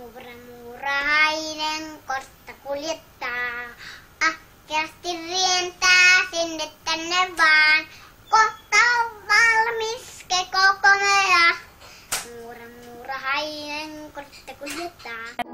Muurahainen kortta kuljettaa, ahkerasti rientää sinne tänne vaan. Kohta on valmis keko komea. Muurahainen kortta kuljettaa.